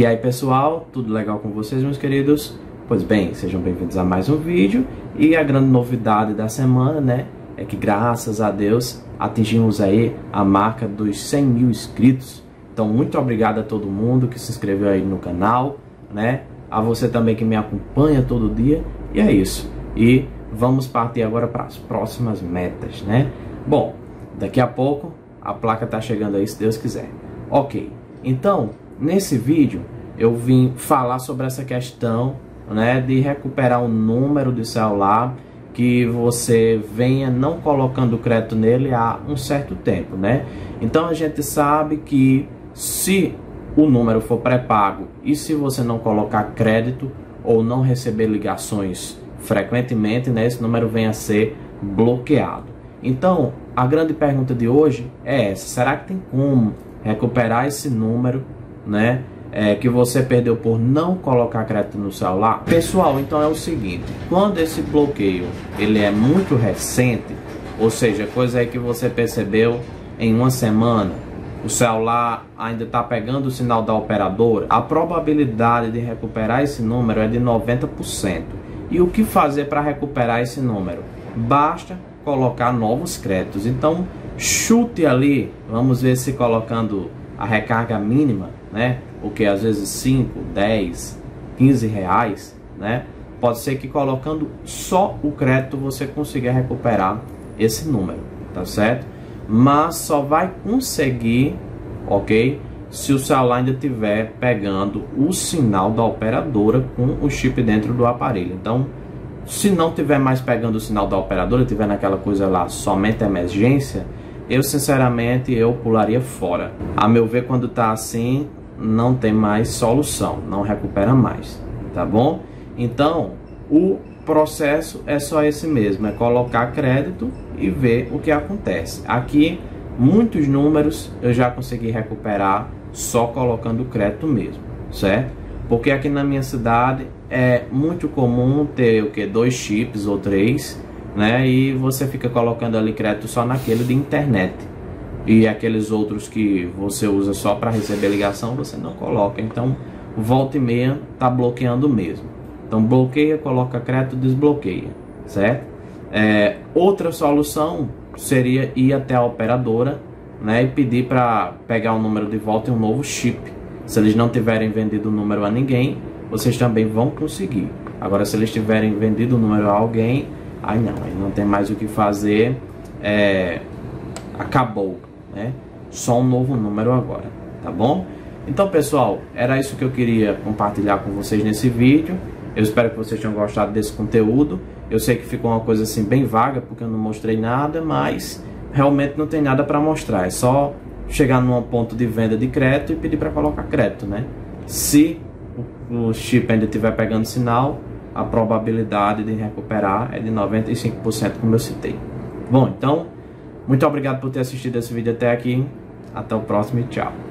E aí pessoal, tudo legal com vocês, meus queridos? Pois bem, sejam bem-vindos a mais um vídeo. E a grande novidade da semana, né, é que graças a Deus atingimos aí a marca dos 100 mil inscritos. Então muito obrigado a todo mundo que se inscreveu aí no canal, né, a você também que me acompanha todo dia. E é isso, e vamos partir agora para as próximas metas, né? Bom, daqui a pouco a placa tá chegando aí, se Deus quiser. Ok, então nesse vídeo eu vim falar sobre essa questão, né, de recuperar um número de celular que você venha não colocando crédito nele há um certo tempo, né? Então a gente sabe que se o número for pré-pago e se você não colocar crédito ou não receber ligações frequentemente, né, esse número vem a ser bloqueado. Então a grande pergunta de hoje é essa: será que tem como recuperar esse número, né, que você perdeu por não colocar crédito no celular? Pessoal, então é o seguinte: quando esse bloqueio ele é muito recente, ou seja, coisa aí que você percebeu em uma semana, o celular ainda está pegando o sinal da operadora, a probabilidade de recuperar esse número é de 90%. E o que fazer para recuperar esse número? Basta colocar novos créditos. Então chute ali, vamos ver se colocando a recarga mínima, né, o que às vezes 5, 10, 15 reais, né, pode ser que colocando só o crédito você consiga recuperar esse número, tá certo? Mas só vai conseguir, ok, se o celular ainda estiver pegando o sinal da operadora com o chip dentro do aparelho. Então, se não tiver mais pegando o sinal da operadora, tiver naquela coisa lá, somente emergência, eu sinceramente eu pularia fora. A meu ver, quando tá assim, não tem mais solução, não recupera mais, tá bom? Então o processo é só esse mesmo, é colocar crédito e ver o que acontece. Aqui muitos números eu já consegui recuperar só colocando crédito mesmo, certo? Porque aqui na minha cidade é muito comum ter o que, 2 chips ou 3, né? E você fica colocando ali crédito só naquele de internet. E aqueles outros que você usa só para receber ligação, você não coloca. Então, volta e meia tá bloqueando mesmo. Então, bloqueia, coloca crédito, desbloqueia, certo? Outra solução seria ir até a operadora, né, e pedir para pegar o número de volta e um novo chip. Se eles não tiverem vendido o número a ninguém, vocês também vão conseguir. Agora, se eles tiverem vendido o número a alguém, aí não tem mais o que fazer, acabou, né? Só um novo número agora, tá bom? Então pessoal, era isso que eu queria compartilhar com vocês nesse vídeo. Eu espero que vocês tenham gostado desse conteúdo. Eu sei que ficou uma coisa assim bem vaga, porque eu não mostrei nada, mas realmente não tem nada para mostrar. É só chegar num ponto de venda de crédito e pedir para colocar crédito, né? Se o chip ainda estiver pegando sinal, a probabilidade de recuperar é de 95%, como eu citei. Bom, então, muito obrigado por ter assistido esse vídeo até aqui. Até o próximo e tchau.